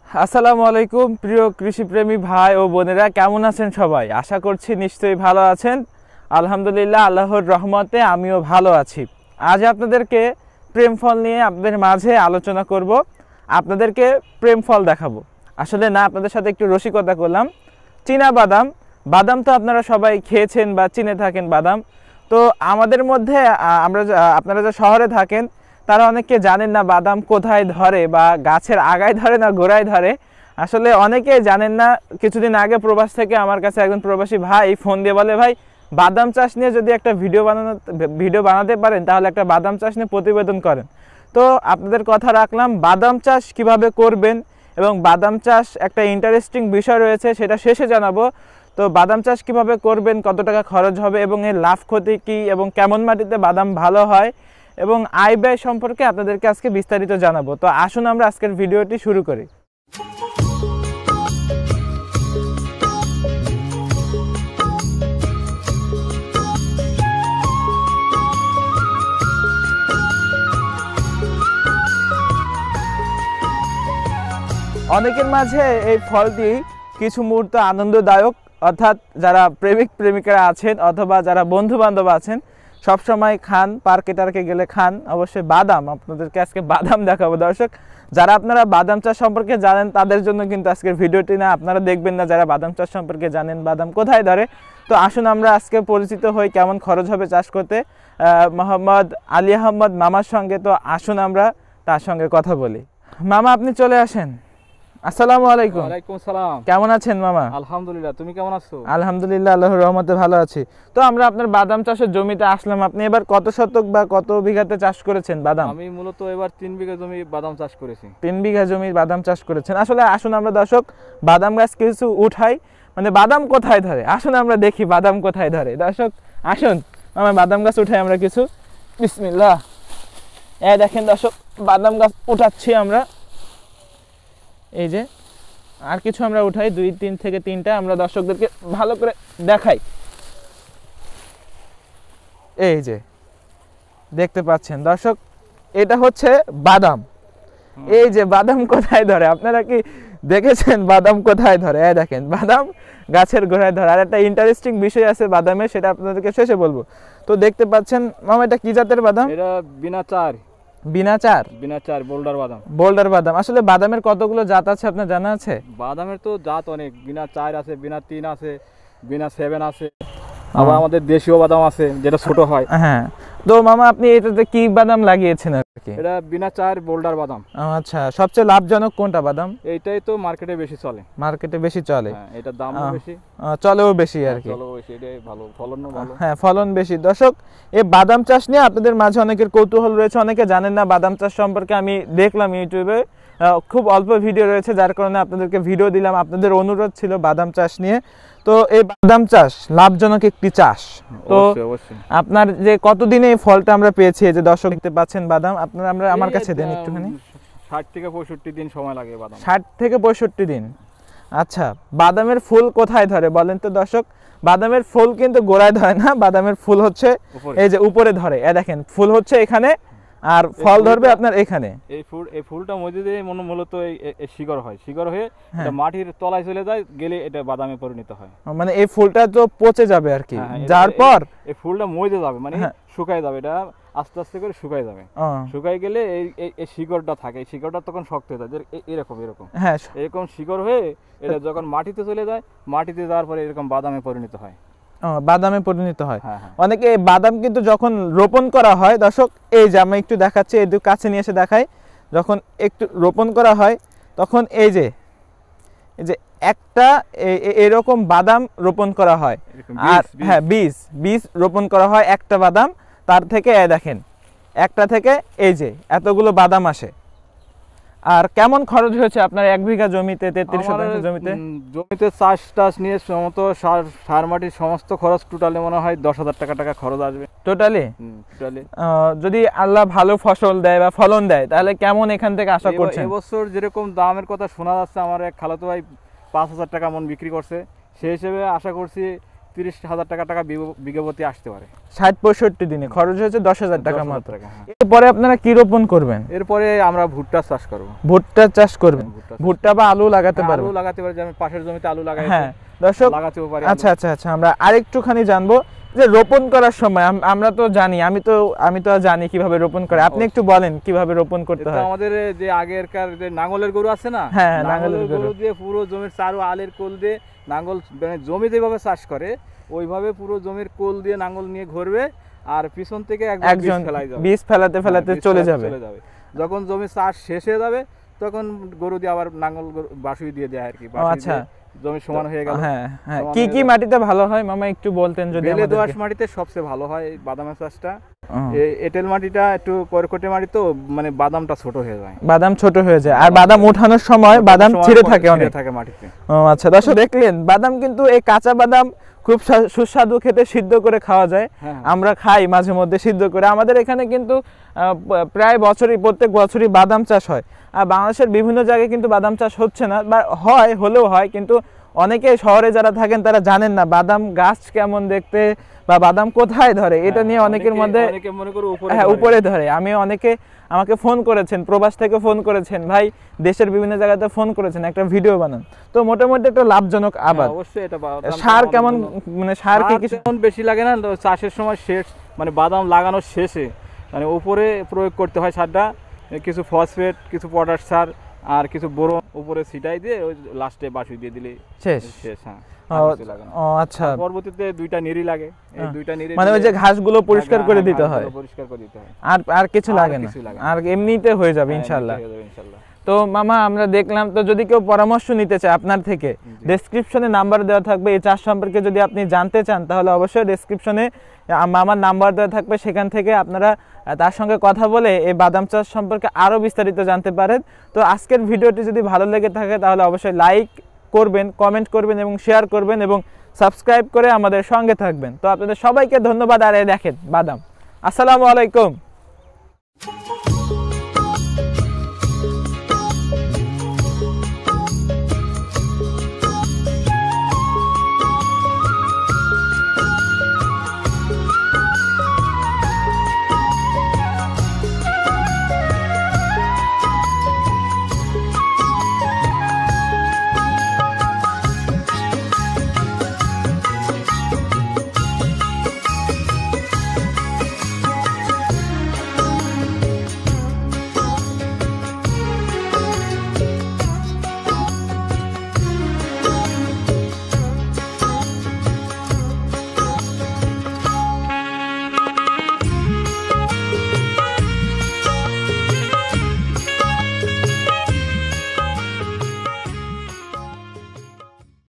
আসসালামু আলাইকুম প্রিয় কৃষিপ্রেমী ভাই ও বোনেরা, কেমন আছেন সবাই? আশা করছি নিশ্চয়ই ভালো আছেন। আলহামদুলিল্লাহ, আল্লাহর রহমতে আমিও ভালো আছি। আজ আপনাদেরকে প্রেম ফল নিয়ে আপনাদের মাঝে আলোচনা করব, আপনাদেরকে প্রেম ফল দেখাবো। আসলে না, আপনাদের সাথে একটু রসিকতা করলাম। চীনা বাদাম, বাদাম তো আপনারা সবাই খেয়েছেন বা চিনে থাকেন বাদাম। তো আমাদের মধ্যে আপনারা যে শহরে থাকেন তারা অনেকে জানেন না বাদাম কোথায় ধরে, বা গাছের আগায় ধরে না গোড়ায় ধরে। আসলে অনেকেই জানেন না। কিছুদিন আগে প্রবাস থেকে আমার কাছে একজন প্রবাসী ভাই ফোন দিয়ে বলে, ভাই বাদাম চাষ নিয়ে যদি একটা ভিডিও বানাতে পারেন তাহলে একটা বাদাম চাষ নিয়ে প্রতিবেদন করেন। তো আপনাদের কথা রাখলাম, বাদাম চাষ কিভাবে করবেন এবং বাদাম চাষ একটা ইন্টারেস্টিং বিষয় রয়েছে, সেটা শেষে জানাবো। তো বাদাম চাষ কিভাবে করবেন, কত টাকা খরচ হবে এবং এর লাভ ক্ষতি কী, এবং কেমন মাটিতে বাদাম ভালো হয় এবং আয় ব্যয় সম্পর্কে আপনাদেরকে আজকে বিস্তারিত জানাবো। তো আসুন আমরা আজকের ভিডিওটি শুরু করি। অনেকের মাঝে এই ফলটি কিছু মুহূর্ত আনন্দদায়ক, অর্থাৎ যারা প্রেমিক প্রেমিকারা আছেন অথবা যারা বন্ধু বান্ধব আছেন সবসময় খান, পার্কে টার্কে গেলে খান। অবশ্যই বাদাম, আপনাদেরকে আজকে বাদাম দেখাবো। দর্শক, যারা আপনারা বাদাম চাষ সম্পর্কে জানেন তাদের জন্য কিন্তু আজকের ভিডিওটি না। আপনারা দেখবেন না যারা বাদাম চাষ সম্পর্কে জানেন বাদাম কোথায় ধরে। তো আসুন আমরা আজকে পরিচিত হই কেমন খরচ হবে চাষ করতে মোহাম্মদ আলী আহমদ মামার সঙ্গে। তো আসুন আমরা তার সঙ্গে কথা বলি। মামা, আপনি চলে আসেন। আসসালামু আলাইকুম। ওয়ালাইকুম আসসালাম। কেমন আছেন মামা? আলহামদুলিল্লাহ, তুমি কেমন আছো? আলহামদুলিল্লাহ, আল্লাহর রহমতে ভালো আছি। তো আমরা আপনার বাদাম চাষের জমিতে আসলাম। আপনি এবার কত শতক বা কত বিঘাতে চাষ করেছেন বাদাম? আমি মূলত এবার 3 বিঘা জমি বাদাম চাষ করেছি। 3 বিঘা জমি বাদাম চাষ করেছেন। আসলে আসুন আমরা দর্শক বাদাম গাছ কিছু উঠাই, মানে বাদাম কোথায় ধরে, আসুন আমরা দেখি বাদাম কোথায় ধরে। দর্শক আসুন আমার বাদাম গাছ উঠাই আমরা কিছু। বিসমিল্লাহ। দেখেন দর্শক, বাদাম গাছ উঠাচ্ছি আমরা। এই যে আর কিছু আমরা উঠাই, 2-3 থেকে 3টা আমরা দর্শকদেরকে ভালো করে দেখাই। এই যে দেখতে পাচ্ছেন দর্শক, এটা হচ্ছে বাদাম। এই যে বাদাম কোথায় ধরে, আপনারা কি দেখেছেন বাদাম কোথায় ধরে? দেখেন বাদাম গাছের গোড়ায় ধরে। আর একটা ইন্টারেস্টিং বিষয় আছে বাদামের, সেটা আপনাদেরকে শেষে বলবো। তো দেখতে পাচ্ছেন মামা, এটা কি জাতের বাদাম? এটা বিনাচার বোল্ডার বাদাম। বোল্ডার বাদাম। আসলে বাদামের কতগুলো জাত আছে আপনার জানা আছে? বাদামের তো জাত অনেক, বিনা 4 আছে, বিনা 3 আছে, বিনা 7 আছে, আবার আমাদের দেশীয় বাদাম আছে যেটা ছোট হয়। হ্যাঁ। তো মামা আপনি এটাতে কি বাদাম লাগিয়েছেন আর কি? এটা বিনা 4 বোল্ডার বাদাম। আচ্ছা, সবচেয়ে লাভজনক কোনটা বাদাম? এইটাই তো মার্কেটে বেশি চলে। মার্কেটে বেশি চলে, হ্যাঁ, এটার দামও বেশি, চলেও বেশি আর কি। চলেও বেশি, এটাই ভালো, ফলনও ভালো। হ্যাঁ, ফলন বেশি। দর্শক, এই বাদাম চাষ নিয়ে আপনাদের মাঝে অনেকের কৌতূহল রয়েছে, অনেকে জানেন না বাদাম চাষ সম্পর্কে। আমি দেখলাম ইউটিউবে খুব অল্প ভিডিও রয়েছে, যার কারণে আপনাদেরকে ভিডিও দিলাম। আপনাদের অনুরোধ ছিল বাদাম চাষ নিয়ে। তো এই বাদাম চাষ লাভজনক একটি চাষ। তো আপনার যে কতদিনে এই ফলটা আমরা পেয়েছি, যে দর্শক দেখতে পাচ্ছেন বাদাম, আপনারা আমার কাছে দেন একটুখানি। 60 থেকে 65 দিন সময় লাগে বাদাম। 60 থেকে 65 দিন। আচ্ছা, বাদামের ফুল কোথায় ধরে বলেন তো দর্শক? বাদামের ফুল কিন্তু গোড়ায় ধরে না, বাদামের ফুল হচ্ছে এই যে উপরে ধরে। দেখেন ফুল হচ্ছে এখানে, আর ফল ধরবে আপনার এখানে। এই ফুলটা মধ্যে দিয়ে মূলত এই শিকড় হয়, শিকড় হয়ে এটা মাটির তলায় চলে যায়, গেলে এটা বাদামে পরিণত হয়। মানে এই ফুলটা তো পচে যাবে আর কি, যার পর এই ফুলটা মরে যাবে, মানে শুকায় যাবে, এটা আস্তে আস্তে করে শুকায় যাবে। শুকায় গেলে এই শিকড়টা থাকে, এই শিকড়টা তখন শক্ত হয়ে যায়, এরকম এরকম শিকড় হয়ে এটা যখন মাটিতে চলে যায়, মাটিতে যাওয়ার পরে এরকম বাদামে পরিণত হয়। বাদামে পরিণত হয়। অনেকে বাদাম কিন্তু যখন রোপণ করা হয় দর্শক, এই যে আমি একটু দেখাচ্ছি, এই কাছে নিয়ে এসে দেখাই। যখন একটু রোপণ করা হয় তখন এই যে একটা এরকম বাদাম রোপণ করা হয়। আর হ্যাঁ, বীজ রোপণ করা হয় একটা বাদাম, তার থেকে দেখেন একটা থেকে এই যে এতগুলো বাদাম আসে। আর কেমন খরচ হয়েছে আপনার 1 বিঘা জমিতে, 33 শতাংশ জমিতে চাষ টাস নিয়ে সমস্ত সার মাটির সমস্ত খরচ টোটালি মনে হয় 10,000 টাকা খরচ আসবে টোটালি। যদি আল্লাহ ভালো ফসল দেয় বা ফলন দেয় তাহলে কেমন এখান থেকে আশা করছেন? এবছর যেরকম দামের কথা শোনা যাচ্ছে, আমার এক খালাতো ভাই 5,000 টাকা মন বিক্রি করছে, সেই হিসেবে আশা করছি 30,000 টাকা বিঘা প্রতি আসতে পারে। 60-65 দিনে খরচ হচ্ছে 10,000 টাকা মাত্র। এরপরে আপনারা কি রোপণ করবেন? এরপরে আমরা ভুট্টা চাষ করব। ভুট্টা চাষ করবেন? ভুট্টা বা আলু লাগাতে পারবেন? আলু লাগাতে পারি, যেমন পাশের জমিতে আলু লাগাই। হ্যাঁ দর্শক, লাগাতেও পারি। আচ্ছা আচ্ছা আচ্ছা, আমরা আরেকটুখানি জানবো যে রোপণ করার সময় আমরা তো জানি, আমি তো জানি কিভাবে রোপণ করে, আপনি একটু বলেন কিভাবে রোপণ করতে হয়। আমাদের যে আগেরকার যে নাঙ্গলের গরু আছে না, হ্যাঁ নাঙ্গলের গরু দিয়ে পুরো জমির চারো আলের কোল দিয়ে নাঙ্গল, মানে জমি যেভাবে চাষ করে ওইভাবে পুরো জমির কোল দিয়ে নাঙ্গল নিয়ে ঘুরবে, আর পিছন থেকে একজন বীজ ফেলাতে ফেলাতে চলে যাবে। যখন জমি চাষ শেষ হয়ে যাবে তখন গরু দিয়ে আবার নাঙ্গল বাসুই দিয়ে দেয় আর কি। আচ্ছা, জমি সমান হয়ে গেল। হ্যাঁ হ্যাঁ, কি কি মাটিতে ভালো হয় মামা একটু বলতেন যদি? বেলে দোআঁশ মাটিতে সবচেয়ে ভালো হয় বাদামের চাষটা। এঁটেল মাটিটা একটু কর্কটে মাটি, তো মানে বাদামটা ছোট হয়ে যায়। বাদাম ছোট হয়ে যায়, আর বাদাম ওঠানোর সময় বাদাম ছিঁড়ে থাকে অনেক মাটিতে। ও আচ্ছা দর্শক, দেখলেন বাদাম কিন্তু এই কাঁচা বাদাম খুব সুস্বাদু, খেতে সিদ্ধ করে খাওয়া যায়। আমরা খাই মাঝে মধ্যে সিদ্ধ করে। আমাদের এখানে কিন্তু প্রায় প্রত্যেক বছরই বাদাম চাষ হয়। আর বাংলাদেশের বিভিন্ন জায়গায় কিন্তু বাদাম চাষ হচ্ছে না, বা হলেও হয়, কিন্তু অনেকে শহরে যারা থাকেন তারা জানেন না বাদাম গাছ কেমন দেখতে বা বাদাম কোথায় ধরে, এটা নিয়ে অনেকের মধ্যে উপরে ধরে। আমাকে ফোন করেছেন, প্রবাস থেকে ফোন করেছেন, ভাই দেশের বিভিন্ন জায়গাতে ফোন করেছেন একটা ভিডিও বানান। তো মোটামুটি একটা লাভজনক আবাদ। অবশ্যই এটা সার কেমন, মানে সার কি কিছু বেশি লাগে না চাষের সময়? শেষ মানে বাদাম লাগানোর শেষে মানে উপরে প্রয়োগ করতে হয় সারটা, কিছু ফসফেট, কিছু পটাশ সার আর কিছু বোরন উপরে ছিটাই দিয়ে ওই লাস্টে বাসি দিয়ে দিলে শেষ। হ্যাঁ, আচ্ছা। পরবর্তীতে 2টা নিরি লাগে, এই 2টা নিরি মানে ওই যে ঘাসগুলো পরিষ্কার করে দিতে হয়, আর কিছু লাগে না, আর এমনিতে হয়ে যাবে ইনশাআল্লাহ। তো মামা আমরা দেখলাম, তো যদি কেউ পরামর্শ নিতে চায় আপনার থেকে, ডেসক্রিপশনে নাম্বার দেওয়া থাকবে। এই চাষ সম্পর্কে যদি আপনি জানতে চান তাহলে অবশ্যই ডেসক্রিপশনে মামার নাম্বার দেওয়া থাকবে, সেখান থেকে আপনারা তার সঙ্গে কথা বলে এই বাদাম চাষ সম্পর্কে আরও বিস্তারিত জানতে পারেন। তো আজকের ভিডিওটি যদি ভালো লেগে থাকে তাহলে অবশ্যই লাইক করবেন, কমেন্ট করবেন এবং শেয়ার করবেন এবং সাবস্ক্রাইব করে আমাদের সঙ্গে থাকবেন। তো আপনাদের সবাইকে ধন্যবাদ। আর দেখেন বাদাম। আসসালামু আলাইকুম।